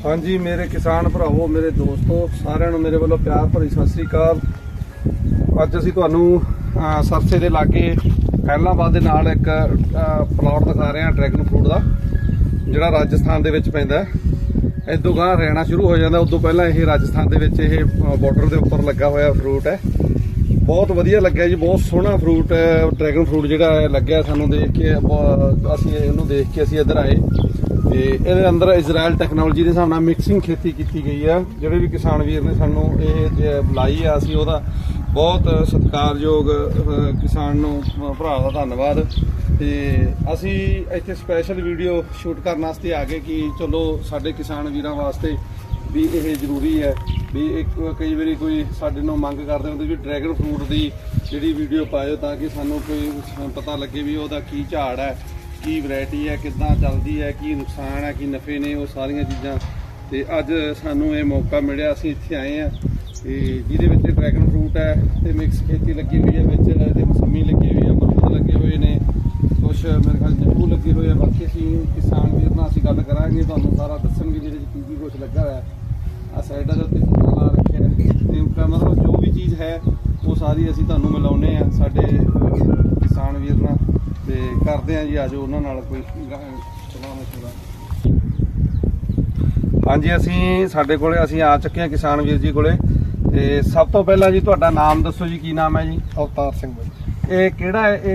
हाँ जी मेरे किसान भरावो मेरे दोस्तों सारिਆਂ ਨੂੰ ਮੇਰੇ ਵੱਲੋਂ प्यार भरी सत श्री अकाल। ਅੱਜ ਅਸੀਂ ਤੁਹਾਨੂੰ ਸਰਸੇ ਦੇ ਲਾਗੇ ਖੈਲਾਬਾਦ ਦੇ ਨਾਲ ਇੱਕ ਪਲਾਟ ਦਿਖਾ ਰਹੇ ਹਾਂ ਡਰੈਗਨ ਫਰੂਟ ਦਾ, ਜਿਹੜਾ ਰਾਜਸਥਾਨ ਦੇ ਵਿੱਚ ਪੈਂਦਾ। ਇਦੋਂ ਗਾਂ ਹਰਿਆਣਾ ਸ਼ੁਰੂ ਹੋ ਜਾਂਦਾ, ਉਦੋਂ ਪਹਿਲਾਂ ਇਹ ਰਾਜਸਥਾਨ ਦੇ ਵਿੱਚ ਇਹ ਬਾਰਡਰ ਦੇ ਉੱਪਰ ਲੱਗਾ ਹੋਇਆ ਫਰੂਟ ਹੈ। बहुत वधिया लग्या जी, बहुत सोहना फ्रूट है ड्रैगन फ्रूट जिहड़ा लग्या सानू देख के। असीं इहनूं देख के असीं इधर आए ते इहदे अंदर इजराइल टैक्नोलॉजी दे हिसाब नाल मिक्सिंग खेती कीती गई है। जिहड़े भी किसान वीर ने सानू इह बुलाई है, असीं ओहदा बहुत सत्कारयोग किसान नूं भरा दा धन्नवाद। ते असीं इत्थे स्पैशल वीडियो शूट करन वास्ते आ गए कि चलो साडे किसान वीरां वास्ते भी यह जरूरी है भी एक कई बार कोई साडे नूं मंग करदे हुंदे भी ड्रैगन फ्रूट की जिहड़ी वीडियो पाओ ताकि सानू कोई पता लगे भी उहदा की झाड़ है, की वैरायटी है, किद्दां चलदी है, की नुकसान है, की नफे ने, वो सारियां चीज़ां। ते अज सानू ये मौका मिलिया, असीं इत्थे आए हैं जिहदे विच ड्रैगन फ्रूट है ते मिक्स खेती लगी हुई है, विच मौसमी लगी हुई है, अमरूद लगे हुए ने, कुछ मेरे ख्याल निंबू लगे हुए हैं। बाकी असीं किसान वीर नाल असीं गल करांगे, तुहानूं सारा दस्सणगे जिहदे विच की कुछ लगा होया है। आ साइडा दे उत्ते ला रखे हैं, मतलब जो भी चीज़ है वो सारी असीं तुहानूं मिलाउने आ साडे किसान वीर नाल ते करदे आ जी। आजो उन्हां नाल कोई चलाना। हाँ जी असीं साडे कोले असीं आ चुके हैं किसान वीर जी कोले। ते सब तो पहला जी तुहाडा नाम दसो जी, की नाम है जी? अवतार सिंह भाई। ये किहड़ा है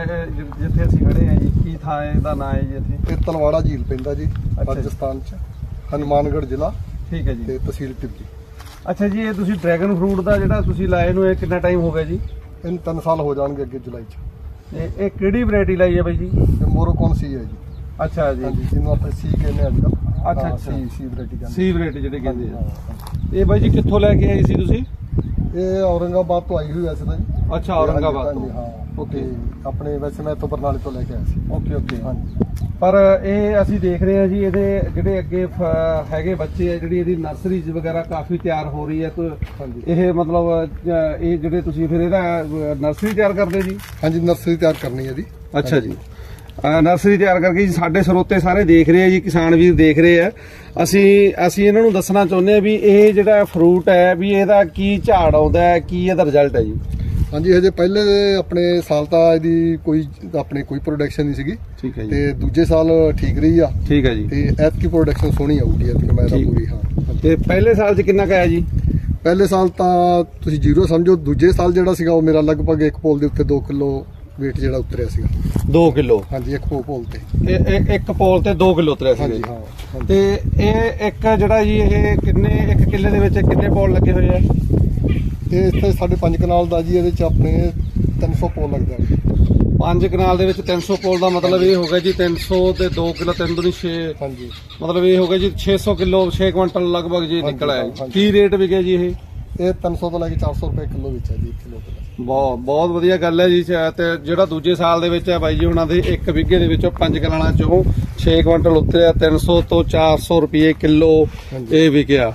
जिथे असीं खड़े हैं जी, की थां है इहदा नाम है जी? इत्थे ये तलवाड़ा झील पैंदा जी, राजस्थान च हनुमानगढ़ जिला। ठीक है जी। तहसील टिब्बी। अच्छा जी, ये तुसीं ड्रैगन फ्रूट का जिहड़ा तुसीं लाए नूं कितना टाइम हो गया जी? इन 3 साल हो जाएंगे अगे जुलाई च। ये किहड़ी वैरायटी लाई है भाई जी? ये मोरोकॉन सी है जी। अच्छा जी। हाँ जी, जिन्हों आप सी कहने अजकल। अच्छा अच्छा, सी वैरायटी कहंदे। सी वैरायटी जिहड़ी कहंदे आ। ये भाई जी कित्थों लैके आए सी तुसीं? ये औरंगाबाद तो आई हुई वैसे तो जी। अच्छा औरंगाबाद तो। हाँ ओके। अपने वैसे मैं तो बरनाले तो लेके आया सी। Okay okay. हाँ जी। पर ये असीं देख रहे हैं जी, ਇਹਦੇ ਜਿਹੜੇ ਅੱਗੇ ਹੈਗੇ ਬੱਚੇ ਆ, ਜਿਹੜੀ ਇਹਦੀ ਨਰਸਰੀਜ਼ ਵਗੈਰਾ ਕਾਫੀ ਤਿਆਰ ਹੋ ਰਹੀ ਹੈ। ਤਾਂ ਇਹ ਮਤਲਬ ਇਹ ਜਿਹੜੇ ਤੁਸੀਂ ਫਿਰ ਇਹਦਾ ਨਰਸਰੀ ਤਿਆਰ ਕਰਦੇ ਜੀ? ਹਾਂਜੀ ਨਰਸਰੀ ਤਿਆਰ ਕਰਨੀ ਹੈ ਜੀ। ਅੱਛਾ ਜੀ, ਨਰਸਰੀ ਤਿਆਰ ਕਰਕੇ ਜੀ ਸਾਡੇ ਸਰੋਤੇ ਸਾਰੇ ਦੇਖ ਰਹੇ ਆ ਜੀ, ਕਿਸਾਨ ਵੀਰ ਦੇਖ ਰਹੇ ਆ। ਅਸੀਂ ਇਹਨਾਂ ਨੂੰ ਦੱਸਣਾ ਚਾਹੁੰਦੇ ਆ ਵੀ ਇਹ ਜਿਹੜਾ ਫਰੂਟ ਹੈ ਵੀ ਇਹਦਾ ਕੀ ਝਾੜ ਆਉਂਦਾ ਹੈ, ਕੀ ਇਹਦਾ ਰਿਜ਼ਲਟ ਹੈ ਜੀ? हाँ जी हजे पहले अपने साल तो इहदी कोई अपने कोई प्रोडक्शन नहीं सीगी। ठीक है जी। ते दूजे साल ठीक रही आ। ठीक है जी। ते ऐतकी प्रोडक्शन सोहनी आऊगी ऐतकी मैं दा पूरी। हाँ ते पहले साल च कितना का है जी? पहले साल तो तुसीं जीरो समझो, दूजे साल जिहड़ा सीगा वो मेरा लगभग एक पोल दे उत्ते 2 किलो वेट जिहड़ा उतरिया सीगा। 2 किलो? हाँ जी, एक पोल ते एक पोल ते 2 किलो उतरिया सीगा जी। हाँ ते ਇਹ ਇੱਕ ਜਿਹੜਾ ਜੀ ਇਹ ਕਿੰਨੇ ਇੱਕ ਕਿੱਲੇ ਦੇ ਵਿੱਚ ਕਿੰਨੇ ਪੌਲ ਲੱਗੇ ਹੋਏ ਆ? ਇਹ ਇੱਥੇ 5.5 ਕਨਾਲ ਦਾ ਜੀ, ਇਹਦੇ ਚ ਆਪਣੇ 300 ਪੌਲ ਲੱਗਦਾ ਹੈ। 5 ਕਨਾਲ ਦੇ ਵਿੱਚ 300 ਪੌਲ ਦਾ ਮਤਲਬ ਇਹ ਹੋ ਗਿਆ ਜੀ 300 ਤੇ 2 ਕਿਲੋ 3 ਦੂਣੀ 6। ਹਾਂਜੀ, ਮਤਲਬ ਇਹ ਹੋ ਗਿਆ ਜੀ 600 ਕਿਲੋ 6 ਕੁਇੰਟਲ ਲਗਭਗ ਜੀ ਨਿਕਲ ਆਇਆ। ਕੀ ਰੇਟ ਵਿਕਿਆ ਜੀ ਇਹ? ਇਹ 300 ਤੋਂ ਲੈ ਕੇ 400 ਰੁਪਏ ਕਿਲੋ ਵਿੱਚ ਹੈ ਜੀ ਕਿਲੋ ਤੇ। ਬਹੁਤ ਵਧੀਆ ਗੱਲ ਹੈ ਜੀ। ਤੇ ਜਿਹੜਾ ਦੂਜੇ ਸਾਲ ਦੇ ਵਿੱਚ ਹੈ ਬਾਈ ਜੀ ਉਹਨਾਂ ਦੇ 1 ਵਿਗੇ ਦੇ ਵਿੱਚੋਂ 5 ਕਨਾਲਾਂ ਚੋਂ 6 ਕੁਇੰਟਲ ਉਤਰਿਆ, 300 ਤੋਂ 400 ਰੁਪਏ ਕਿਲੋ ਇਹ ਵਿਕਿਆ।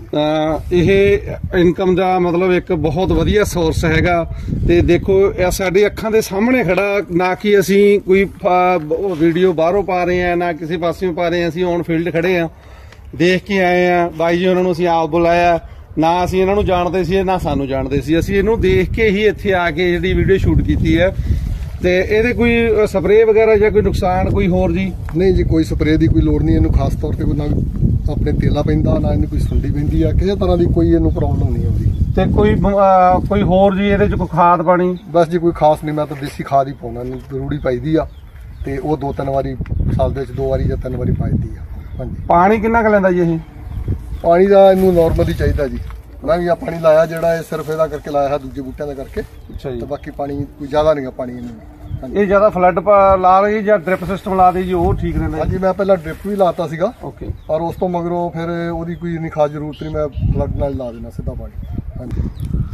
ਇਹ ਇਨਕਮ ਦਾ ਮਤਲਬ ਇੱਕ ਬਹੁਤ ਵਧੀਆ ਸੋਰਸ ਹੈਗਾ। ਤੇ ਦੇਖੋ ਇਹ ਸਾਡੀ ਅੱਖਾਂ ਦੇ ਸਾਹਮਣੇ ਖੜਾ, ਨਾ ਕਿ ਅਸੀਂ ਕੋਈ ਵੀਡੀਓ ਬਾਹਰੋਂ ਪਾ ਰਹੇ ਹਾਂ, ਨਾ ਕਿਸੇ ਪਾਸਿਓਂ ਪਾ ਰਹੇ ਹਾਂ, ਅਸੀਂ ਔਨ ਫੀਲਡ ਖੜੇ ਹਾਂ, ਦੇਖ ਕੇ ਆਏ ਹਾਂ। ਬਾਈ ਜੀ ਉਹਨਾਂ ਨੂੰ ਅਸੀਂ ਆਪ ਬੁਲਾਇਆ, ਨਾ ਅਸੀਂ ਇਹਨਾਂ ਨੂੰ ਜਾਣਦੇ ਸੀ ਨਾ ਸਾਨੂੰ ਜਾਣਦੇ ਸੀ, ਅਸੀਂ ਇਹਨੂੰ ਦੇਖ ਕੇ ਹੀ ਇੱਥੇ ਆ ਕੇ ਜਿਹੜੀ ਵੀਡੀਓ ਸ਼ੂਟ ਕੀਤੀ ਹੈ। ਤੇ ਇਹਦੇ ਕੋਈ ਸਪਰੇਅ ਵਗੈਰਾ ਜਾਂ ਕੋਈ ਨੁਕਸਾਨ ਕੋਈ ਹੋਰ ਜੀ? ਨਹੀਂ ਜੀ, ਕੋਈ ਸਪਰੇਅ ਦੀ ਕੋਈ ਲੋੜ ਨਹੀਂ ਇਹਨੂੰ, ਖਾਸ ਤੌਰ ਤੇ ਕੋਈ ਨਾ ਆਪਣੇ ਤੇਲਾ ਪੈਂਦਾ, ਨਾ ਇਹਨੂੰ ਕੋਈ ਸੁੰਡੀ ਪੈਂਦੀ ਆ, ਕਿਸੇ ਤਰ੍ਹਾਂ ਦੀ ਕੋਈ ਇਹਨੂੰ ਪ੍ਰੋਬਲਮ ਨਹੀਂ ਆਉਂਦੀ। ਤੇ ਕੋਈ ਹੋਰ ਜੀ ਇਹਦੇ ਚ ਕੋਈ ਖਾਦ ਪਾਣੀ? ਬਸ ਜੀ ਕੋਈ ਖਾਸ ਨਹੀਂ, ਮੈਂ ਤਾਂ ਦੇਸੀ ਖਾਦ ਹੀ ਪਾਉਣਾ, ਨਹੀਂ ਜ਼ਰੂਰੀ ਪਾਈਦੀ ਆ। ਤੇ ਉਹ 2-3 ਵਾਰੀ ਸਾਲ ਦੇ ਵਿੱਚ 2 ਵਾਰੀ ਜਾਂ 3 ਵਾਰੀ ਪਾਈਦੀ ਆ। ਹਾਂਜੀ। ਪਾਣੀ ਕਿੰਨਾ ਕੁ ਲੈਂਦਾ ਜੀ ਇਹ? ਪਾਣੀ ਦਾ ਇਹਨੂੰ ਨਾਰਮਲ ਹੀ ਚਾਹੀਦਾ ਜੀ। ਮੈਂ ਵੀ ਆ ਪਾਣੀ ਲਾਇਆ ਜਿਹੜਾ ਇਹ ਸਿਰਫ ਇਹਦਾ ਕਰਕੇ ਲਾਇਆ ਹੈ, ਦੂਜੇ ਬੂਟਿਆਂ ਦਾ ਕਰਕੇ। ਅੱਛਾ ਜੀ। ਤੇ ਬਾਕੀ ਪਾਣੀ ਕੋਈ ਜ਼ਿਆਦਾ ਨਹੀਂਗਾ ਪਾਣੀ ਇਹਨੂੰ। ਇਹ ਜ਼ਿਆਦਾ ਫਲੱਡ ਲਾ ਰਹੀ ਜਾਂ ਡ੍ਰਿਪ ਸਿਸਟਮ ਲਾ ਦੇ ਜੀ, ਉਹ ਠੀਕ ਰਹਿੰਦਾ? ਹਾਂਜੀ, ਮੈਂ ਪਹਿਲਾਂ ਡ੍ਰਿਪ ਵੀ ਲਾਤਾ ਸੀਗਾ। ਓਕੇ। ਪਰ ਉਸ ਤੋਂ ਮਗਰੋਂ ਫਿਰ ਉਹਦੀ ਕੋਈ ਇੰਨੀ ਖਾਸ ਜ਼ਰੂਰਤ ਨਹੀਂ, ਮੈਂ ਫਲੱਡ ਨਾਲ ਲਾ ਦੇਣਾ ਸਿੱਧਾ ਪਾਣੀ। ਹਾਂਜੀ।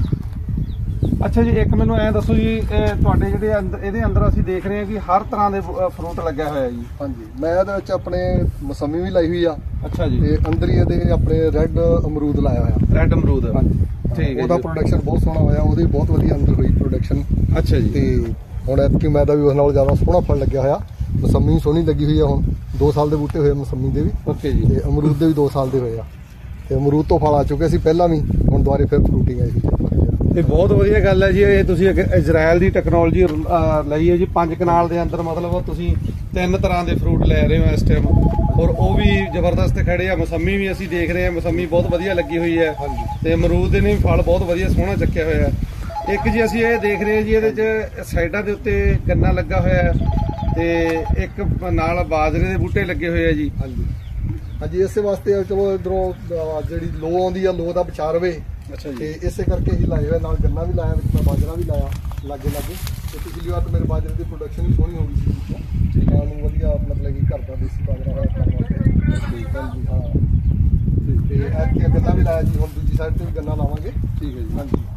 ਅੱਛਾ ਜੀ, ਇੱਕ ਮੈਨੂੰ ਐਂ ਦੱਸੋ ਜੀ, ਤੁਹਾਡੇ ਜਿਹੜੇ ਇਹਦੇ ਅੰਦਰ ਅਸੀਂ ਦੇਖ ਰਹੇ ਹਾਂ ਕਿ ਹਰ ਤਰ੍ਹਾਂ ਦੇ ਫਰੂਟ ਲੱਗਿਆ ਹੋਇਆ ਜੀ? ਹਾਂਜੀ, ਮੈਂ ਇਹਦੇ ਵਿੱਚ ਆਪਣੇ ਮੌਸਮੀ ਵੀ ਲਾਈ ਹੋਈ ਆ। ਅੱਛਾ ਜੀ। ਤੇ ਅੰਦਰ ਹੀ ਇਹਦੇ ਆਪਣੇ ਰੈੱਡ ਅਮਰੂਦ ਲਾਇਆ ਹੋਇਆ। ਰੈੱਡ ਅਮਰੂਦ? ਹਾਂਜੀ ਠੀਕ ਹੈ। ਉਹਦਾ ਪ੍ਰੋਡਕਸ਼ਨ ਬਹੁਤ ਸੋਹਣਾ ਹੋਇਆ, ਉਹਦੀ ਬਹੁਤ ਵਧੀਆ ਅੰਦਰ ਹੋਈ ਪ੍ਰੋਡਕਸ਼ਨ। ਅੱਛਾ ਜੀ। ਤੇ ਹੁਣ ਐਤਕੀ ਮੈਂ ਦਾ ਵੀ ਉਸ ਨਾਲ ਜ਼ਿਆਦਾ ਸੋਹਣਾ ਫਲ ਲੱਗਿਆ ਹੋਇਆ। ਮਸੰਮੀ ਸੋਹਣੀ ਲੱਗੀ ਹੋਈ ਆ। ਹੁਣ 2 ਸਾਲ ਦੇ ਬੂਟੇ ਹੋਏ ਮਸੰਮੀ ਦੇ ਵੀ। ਓਕੇ ਜੀ। ਤੇ ਅਮਰੂਦ ਦੇ ਵੀ 2 ਸਾਲ ਦੇ ਹੋਏ ਆ ਤੇ ਅਮਰੂਦ ਤੋਂ ਫਲ ਆ ਚੁੱਕੇ ਸੀ ਪਹਿਲਾਂ ਵੀ, ਹੁਣ ਦੁਬਾਰੇ ਫਿਰ ਫਰੂਟਿੰਗ ਆਈ ਸੀ। ਤੇ ਬਹੁਤ ਵਧੀਆ ਗੱਲ ਹੈ ਜੀ, ਇਹ ਤੁਸੀਂ ਇਜ਼ਰਾਈਲ ਦੀ ਟੈਕਨੋਲੋਜੀ ਲਈ ਹੈ ਜੀ। 5 ਕਨਾਲ ਦੇ ਅੰਦਰ ਮਤਲਬ ਤੁਸੀਂ 3 ਤਰ੍ਹਾਂ ਦੇ ਫਰੂਟ ਲੈ ਰਹੇ ਹੋ ਇਸ ਟਾਈਮ, ਔਰ ਉਹ ਵੀ ਜ਼ਬਰਦਸਤ ਖੜੇ ਆ। ਮਸੰਮੀ ਵੀ ਅਸੀਂ ਦੇਖ ਰਹੇ ਹਾਂ, ਮਸੰਮੀ ਬਹੁਤ ਵਧੀਆ ਲੱਗੀ ਹੋਈ ਹੈ ਤੇ ਅਮਰੂਦ ਦੇ ਨੇ ਵੀ ਫਲ ਬਹੁਤ ਵਧੀਆ ਸੋਹਣਾ ਚੱਕਿਆ ਹੋਇਆ ਹੈ। ਇੱਕ ਜੀ ਅਸੀਂ ਇਹ ਦੇਖ ਰਹੇ ਹਾਂ ਜੀ, ਇਹਦੇ 'ਚ ਸਾਈਡਾਂ ਦੇ ਉੱਤੇ ਗੰਨਾ ਲੱਗਾ ਹੋਇਆ ਹੈ ਤੇ ਇੱਕ ਨਾਲ ਬਾਜਰੇ ਦੇ ਬੂਟੇ ਲੱਗੇ ਹੋਏ ਆ ਜੀ। ਹਾਂਜੀ, ਇਸੇ ਵਾਸਤੇ ਚਲੋ ਇਧਰੋਂ ਜਿਹੜੀ ਲੋ ਆਉਂਦੀ ਆ, ਲੋ ਦਾ ਬਚਾਅ ਰਵੇ। ਅੱਛਾ ਜੀ। ਤੇ ਇਸੇ ਕਰਕੇ ਹੀ ਲਾਏ ਹੋਏ, ਨਾਲ ਗੰਨਾ ਵੀ ਲਾਇਆ, ਵਿੱਚ ਮੈਂ ਬਾਜਰਾ ਵੀ ਲਾਇਆ ਲਾਗੇ ਤੇ ਪਿਛਲੀ ਵਾਰ ਤਾਂ ਮੇਰੇ ਬਾਜਰੇ ਦੀ ਪ੍ਰੋਡਕਸ਼ਨ ਵੀ ਸੋਹਣੀ ਹੋ ਗਈ ਸੀ। ਠੀਕ ਹੈ, ਵਧੀਆ ਮਤਲਬ ਕਿ ਘਰ ਦਾ ਦੇਸੀ ਬਾਜਰਾ ਹੋਇਆ ਕੰਮ ਵਾਸਤੇ। ਠੀਕ ਹੈ ਜੀ। ਹਾਂ, ਤੇ ਐਤਕੀ ਗੰਨਾ ਵੀ ਲਾਇਆ ਜੀ, ਹੁਣ ਦੂਜੀ ਸਾਈਡ ਤੇ ਵੀ ਗੰਨਾ ਲਾਵਾਂਗੇ। ਠੀਕ ਹੈ ਜੀ। ਹਾਂਜੀ,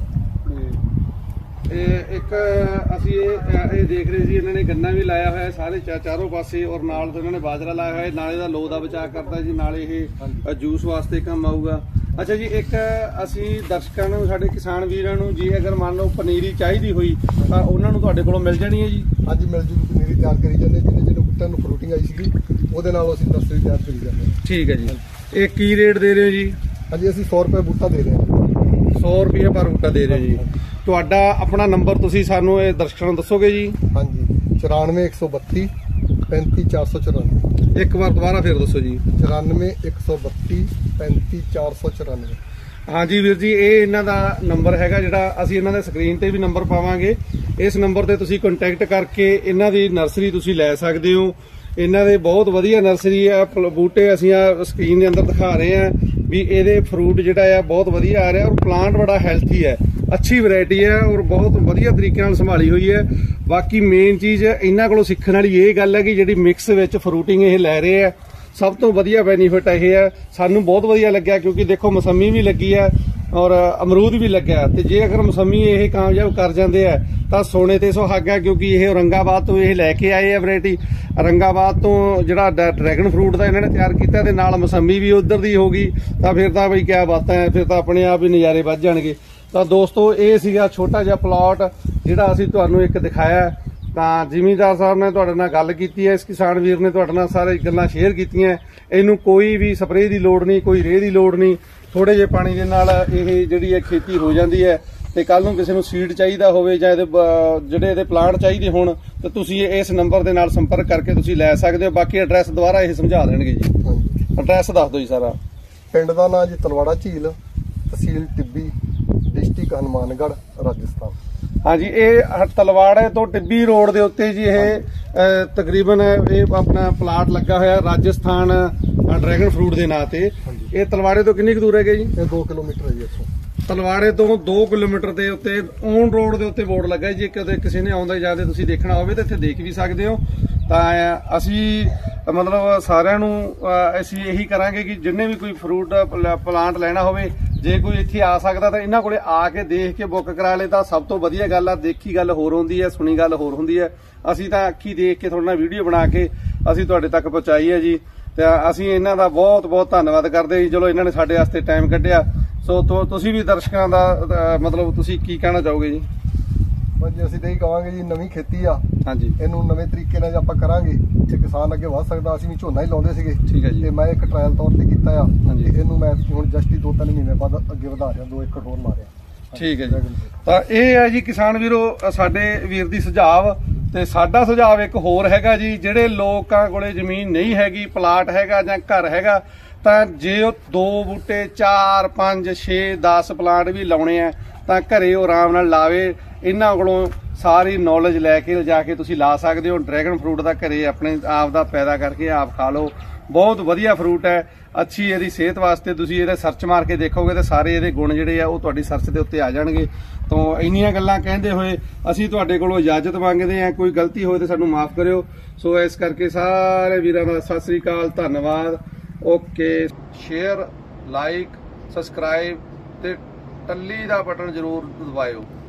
ਤੇ ਇੱਕ ਅਸੀਂ ਇਹ ਦੇਖ ਰਹੇ ਸੀ, ਇਹਨਾਂ ਨੇ ਗੰਨਾ ਵੀ ਲਾਇਆ ਹੋਇਆ ਸਾਰੇ ਚਾਰੋਂ ਪਾਸੇ, ਔਰ ਨਾਲ ਤੋਂ ਇਹਨਾਂ ਨੇ ਬਾਜਰਾ ਲਾਇਆ ਹੋਇਆ। ਨਾਲੇ ਦਾ ਲੋ ਦਾ ਬਚਾਅ ਕਰਦਾ ਜੀ, ਨਾਲੇ ਇਹ ਜੂਸ ਵਾਸਤੇ ਕੰਮ ਆਊਗਾ। ਅੱਛਾ ਜੀ, ਇੱਕ ਅਸੀਂ ਦਰਸ਼ਕਾਂ ਨੂੰ, ਸਾਡੇ ਕਿਸਾਨ ਵੀਰਾਂ ਨੂੰ ਜੀ, ਅਗਰ ਮੰਨ ਲਓ ਪਨੀਰੀ ਚਾਹੀਦੀ ਹੋਈ ਤਾਂ ਉਹਨਾਂ ਨੂੰ ਤੁਹਾਡੇ ਕੋਲੋਂ ਮਿਲ ਜਾਣੀ ਹੈ ਜੀ? ਹਾਂਜੀ, ਮਿਲ ਜੂਗੀ। ਪਨੀਰੀ ਤਿਆਰ ਕਰੀ ਜਾਂਦੇ, ਜਿਹਨੇ ਬੂਟਿਆਂ ਨੂੰ ਫਰੂਟਿੰਗ ਆਈ ਸੀਗੀ ਉਹਦੇ ਨਾਲ ਅਸੀਂ ਨਰਸਰੀ ਤਿਆਰ ਕਰੀ ਜਾਂਦੇ। ਠੀਕ ਹੈ ਜੀ। ਇਹ ਕੀ ਰੇਟ ਦੇ ਰਹੇ ਹੋ ਜੀ? ਹਾਂਜੀ, ਅਸੀਂ 100 ਰੁਪਏ ਬੂਟਾ ਦੇ ਰਹੇ ਹਾਂ। 100 ਰੁਪਏ ਪਰ ਬੂਟਾ ਦੇ ਰਹੇ ਹੋ ਜੀ। ਤੁਹਾਡਾ ਆਪਣਾ ਨੰਬਰ ਤੁਸੀਂ ਸਾਨੂੰ ਇਹ ਦਰਸ਼ਕਾਂ ਨੂੰ ਦੱਸੋਗੇ ਜੀ? ਹਾਂਜੀ, 94 132 35 494। ਇੱਕ ਵਾਰ ਦੁਬਾਰਾ ਫਿਰ ਦੱਸੋ ਜੀ। 94 132 35 494। ਹਾਂਜੀ ਵੀਰ ਜੀ, ਇਹ ਇਹਨਾਂ ਦਾ ਨੰਬਰ ਹੈਗਾ, ਜਿਹੜਾ ਅਸੀਂ ਇਹਨਾਂ ਦੇ ਸਕਰੀਨ ਤੇ ਵੀ ਨੰਬਰ ਪਾਵਾਂਗੇ। ਇਸ ਨੰਬਰ ਤੇ ਤੁਸੀਂ ਕੰਟੈਕਟ ਕਰਕੇ ਇਹਨਾਂ ਦੀ ਨਰਸਰੀ ਤੁਸੀਂ ਲੈ ਸਕਦੇ ਹੋ। ਇਹਨਾਂ ਦੇ ਬਹੁਤ ਵਧੀਆ ਨਰਸਰੀ ਆ। ਬੂਟੇ ਅਸੀਂ ਆ ਸਕਰੀਨ ਦੇ ਅੰਦਰ ਦਿਖਾ ਰਹੇ ਆ ਵੀ ਇਹਦੇ ਫਰੂਟ ਜਿਹੜਾ ਆ ਬਹੁਤ ਵਧੀਆ ਆ ਰਿਹਾ, ਔਰ ਪਲਾਂਟ ਬੜਾ ਹੈਲਥੀ ਹੈ, ਅੱਛੀ ਵੈਰਾਈਟੀ ਹੈ, ਔਰ ਬਹੁਤ ਵਧੀਆ ਤਰੀਕੇ ਨਾਲ ਸੰਭਾਲੀ ਹੋਈ ਹੈ। ਬਾਕੀ ਮੇਨ ਚੀਜ਼ ਇਹਨਾਂ ਕੋਲੋਂ ਸਿੱਖਣ ਵਾਲੀ ਇਹ ਗੱਲ ਹੈ ਕਿ ਜਿਹੜੀ ਮਿਕਸ ਵਿੱਚ ਫਰੂਟਿੰਗ ਇਹ ਲੈ ਰਹੇ ਆ, ਸਭ ਤੋਂ ਵਧੀਆ ਬੈਨੀਫਿਟ ਇਹ ਹੈ। ਸਾਨੂੰ ਬਹੁਤ ਵਧੀਆ ਲੱਗਿਆ, ਕਿਉਂਕਿ ਦੇਖੋ ਮਸੰਮੀ ਵੀ ਲੱਗੀ ਹੈ ਔਰ ਅਮਰੂਦ ਵੀ ਲੱਗਿਆ, ਤੇ ਜੇ ਅਗਰ ਮਸੰਮੀ ਇਹ ਕਾਮਯਾਬ ਕਰ ਜਾਂਦੇ ਆ ਤਾਂ ਸੋਨੇ ਤੇ ਸੁਹਾਗਾ, ਕਿਉਂਕਿ ਇਹ ਔਰੰਗਾਬਾਦ ਤੋਂ ਇਹ ਲੈ ਕੇ ਆਏ ਆ ਵੈਰਾਈਟੀ। ਔਰੰਗਾਬਾਦ ਤੋਂ ਜਿਹੜਾ ਡਰੈਗਨ ਫਰੂਟ ਦਾ ਇਹਨਾਂ ਨੇ ਤਿਆਰ ਕੀਤਾ ਤੇ ਨਾਲ ਮਸੰਮੀ ਵੀ ਉਧਰ ਦੀ ਹੋਗੀ, ਤਾਂ ਫਿਰ ਤਾਂ ਬਈ ਕਿਆ ਬਾਤਾਂ ਹੈ, ਫਿਰ ਤਾਂ ਆਪਣੇ ਆਪ ਹੀ ਨਜ਼ਾਰੇ ਵੱਧ ਜਾਣਗੇ। ਤਾਂ ਦੋਸਤੋ, ਇਹ ਸੀਗਾ ਛੋਟਾ ਜਿਹਾ ਪਲਾਟ ਜਿਹੜਾ ਅਸੀਂ ਤੁਹਾਨੂੰ ਇੱਕ ਦਿਖਾਇਆ। ਤਾਂ ਜ਼ਿਮੀਂਦਾਰ ਸਾਹਿਬ ਨੇ ਤੁਹਾਡੇ ਨਾਲ ਗੱਲ ਕੀਤੀ ਹੈ, ਇਸ ਕਿਸਾਨ ਵੀਰ ਨੇ ਤੁਹਾਡੇ ਨਾਲ ਸਾਰੇ ਗੱਲਾਂ ਸ਼ੇਅਰ ਕੀਤੀਆਂ। ਇਹਨੂੰ ਕੋਈ ਵੀ ਸਪਰੇਅ ਦੀ ਲੋੜ ਨਹੀਂ, ਕੋਈ ਰੇਹ ਦੀ ਲੋੜ ਨਹੀਂ, ਥੋੜੇ ਜਿਹੇ ਪਾਣੀ ਦੇ ਨਾਲ ਇਹ ਜਿਹੜੀ ਹੈ ਖੇਤੀ ਹੋ ਜਾਂਦੀ ਹੈ। ਤੇ ਕੱਲ ਨੂੰ ਕਿਸੇ ਨੂੰ ਸੀਡ ਚਾਹੀਦਾ ਹੋਵੇ ਜਾਂ ਜਿਹੜੇ ਇਹਦੇ ਪਲਾਂਟ ਚਾਹੀਦੇ ਹੋਣ ਤਾਂ ਤੁਸੀਂ ਇਸ ਨੰਬਰ ਦੇ ਨਾਲ ਸੰਪਰਕ ਕਰਕੇ ਤੁਸੀਂ ਲੈ ਸਕਦੇ ਹੋ। ਬਾਕੀ ਐਡਰੈਸ ਦੁਬਾਰਾ ਇਹ ਸਮਝਾ ਦੇਣਗੇ ਜੀ। ਐਡਰੈਸ ਦੱਸ ਦਿਓ ਜੀ ਸਾਰਾ। ਪਿੰਡ ਦਾ ਨਾਮ ਜੀ ਤਲਵਾੜਾ ਝੀਲ, ਤਹਿਸੀਲ ਟਿੱਬੀ, ਡਿਸਟ੍ਰਿਕਟ ਹਨੂਮਾਨਗੜ੍ਹ, ਰਾਜਸਥਾਨ। ਹਾਂਜੀ, ਇਹ ਤਲਵਾੜੇ ਤੋਂ ਟਿੱਬੀ ਰੋਡ ਦੇ ਉੱਤੇ ਜੀ ਇਹ ਤਕਰੀਬਨ ਇਹ ਆਪਣਾ ਪਲਾਟ ਲੱਗਾ ਹੋਇਆ ਰਾਜਸਥਾਨ ਡਰੈਗਨ ਫਰੂਟ ਦੇ ਨਾਂ ਤੇ। ਇਹ ਤਲਵਾੜੇ ਤੋਂ ਕਿੰਨੀ ਕੁ ਦੂਰ ਹੈਗੇ ਜੀ? ਇਹ 2 ਕਿਲੋਮੀਟਰ ਹੈ ਜੀ ਇੱਥੋਂ। ਤਲਵਾੜੇ ਤੋਂ 2 ਕਿਲੋਮੀਟਰ ਦੇ ਉੱਤੇ ਔਨ ਰੋਡ ਦੇ ਉੱਤੇ ਬੋਰਡ ਲੱਗਾ ਜੀ। ਕਦੇ ਕਿਸੇ ਨੇ ਆਉਂਦਾ ਜਾਂਦੇ ਤੁਸੀਂ ਦੇਖਣਾ ਹੋਵੇ ਤਾਂ ਇੱਥੇ ਦੇਖ ਵੀ ਸਕਦੇ ਹੋ। ਤਾਂ ਅਸੀਂ ਮਤਲਬ ਸਾਰਿਆਂ ਨੂੰ ਅਸੀਂ ਇਹੀ ਕਰਾਂਗੇ ਕਿ ਜਿੰਨੇ ਵੀ ਕੋਈ ਫਰੂਟ ਪਲਾਂਟ ਲੈਣਾ ਹੋਵੇ, ਜੇ ਕੋਈ ਇੱਥੇ ਆ ਸਕਦਾ ਤਾਂ ਇਹਨਾਂ ਕੋਲੇ ਆ ਕੇ ਦੇਖ ਕੇ ਬੁੱਕ ਕਰਾ ਲੇ ਤਾਂ ਸਭ ਤੋਂ ਵਧੀਆ ਗੱਲ ਆ। ਦੇਖੀ ਗੱਲ ਹੋਰ ਹੁੰਦੀ ਹੈ, ਸੁਣੀ ਗੱਲ ਹੋਰ ਹੁੰਦੀ ਹੈ। ਅਸੀਂ ਤਾਂ ਅੱਖੀ ਦੇਖ ਕੇ ਤੁਹਾਡੇ ਨਾਲ ਵੀਡੀਓ ਬਣਾ ਕੇ ਅਸੀਂ ਤੁਹਾਡੇ ਤੱਕ ਪਹੁੰਚਾਈ ਹੈ ਜੀ। ਤੇ ਅਸੀਂ ਇਹਨਾਂ ਦਾ ਬਹੁਤ ਬਹੁਤ ਧੰਨਵਾਦ ਕਰਦੇ ਜੀ, ਚਲੋ ਇਹਨਾਂ ਨੇ ਸਾਡੇ ਵਾਸਤੇ ਟਾਈਮ ਕੱਢਿਆ। ਸੋ ਤੁਸੀਂ ਵੀ ਦਰਸ਼ਕਾਂ ਦਾ ਮਤਲਬ ਤੁਸੀਂ ਕੀ ਕਹਿਣਾ ਚਾਹੋਗੇ ਜੀ? ਜੀ ਅਸੀਂ ਤਾਂ ਇਹੀ ਕਹਾਂਗੇ ਜੀ, ਨਵੀਂ ਖੇਤੀ ਆ। ਹਾਂਜੀ, ਇਹਨੂੰ ਨਵੇਂ ਤਰੀਕੇ ਨਾਲ ਆਪਾਂ ਕਰਾਂਗੇ ਤੇ ਕਿਸਾਨ ਅੱਗੇ ਵਧ ਸਕਦਾ। ਅਸੀਂ ਵੀ ਝੋਨਾ ਹੀ ਲਾਉਂਦੇ ਸੀਗੇ। ਠੀਕ ਹੈ ਜੀ। ਤੇ ਮੈਂ ਇੱਕ ਟ੍ਰਾਇਲ ਤੌਰ ਤੇ ਕੀਤਾ ਆ। ਹਾਂਜੀ, ਇਹਨੂੰ ਮੈਂ ਹੁਣ ਜਸਟ ਹੀ 2-3 ਮਹੀਨੇ ਬਾਅਦ ਅੱਗੇ ਵਧਾ ਰਿਹਾ, 2 ਏਕੜ ਹੋਰ ਲਾ ਰਿਹਾ। ਠੀਕ ਹੈ ਜੀ। ਤਾਂ ਇਹ ਹੈ ਜੀ ਕਿਸਾਨ ਵੀਰੋ ਸਾਡੇ ਵੀਰ ਦੀ ਸੁਝਾਅ। ਤੇ ਸਾਡਾ ਸੁਝਾਅ ਇੱਕ ਹੋਰ ਹੈਗਾ ਜੀ, ਜਿਹੜੇ ਲੋਕਾਂ ਕੋਲੇ ਜ਼ਮੀਨ ਨਹੀਂ ਹੈਗੀ, ਪਲਾਟ ਹੈਗਾ ਜਾਂ ਘਰ ਹੈਗਾ, ਤਾਂ ਜੇ ਉਹ 2 ਬੂਟੇ 4 5 6 10 ਪਲਾਂਟ ਵੀ ਲਾਉਣੇ ਆ ਤਾਂ ਘਰੇ ਉਹ ਆਰਾਮ ਨਾਲ ਲਾਵੇ। ਇਹਨਾਂ ਕੋਲੋਂ ਸਾਰੀ ਨੌਲੇਜ ਲੈ ਕੇ ਲਿਜਾ ਕੇ ਤੁਸੀਂ ਲਾ ਸਕਦੇ ਹੋ। ਡਰੈਗਨ ਫਰੂਟ ਦਾ ਘਰੇ ਆਪਣੇ ਆਪ ਦਾ ਪੈਦਾ ਕਰਕੇ ਆਪ ਖਾ ਲਓ, ਬਹੁਤ ਵਧੀਆ ਫਰੂਟ ਹੈ, ਅੱਛੀ ਇਹਦੀ ਸਿਹਤ ਵਾਸਤੇ। ਤੁਸੀਂ ਇਹਦੇ ਸਰਚ ਮਾਰ ਕੇ ਦੇਖੋਗੇ ਤਾਂ ਸਾਰੇ ਇਹਦੇ ਗੁਣ ਜਿਹੜੇ ਆ ਉਹ ਤੁਹਾਡੀ ਸਰਚ ਦੇ ਉੱਤੇ ਆ ਜਾਣਗੇ। ਤਾਂ ਇੰਨੀਆਂ ਗੱਲਾਂ ਕਹਿੰਦੇ ਹੋਏ ਅਸੀਂ ਤੁਹਾਡੇ ਕੋਲੋਂ ਇਜਾਜ਼ਤ ਮੰਗਦੇ ਹਾਂ। ਕੋਈ ਗਲਤੀ ਹੋਵੇ ਤਾਂ ਸਾਨੂੰ ਮਾਫ ਕਰਿਓ। ਸੋ ਇਸ ਕਰਕੇ ਸਾਰੇ ਵੀਰਾਂ ਦਾ ਸਤਿ ਸ੍ਰੀ ਅਕਾਲ, ਧੰਨਵਾਦ। ਓਕੇ, ਸ਼ੇਅਰ, ਲਾਈਕ, ਸਬਸਕ੍ਰਾਈਬ ਤੇ ਟੱਲੀ ਦਾ ਬਟਨ ਜ਼ਰੂਰ ਦਬਾਇਓ।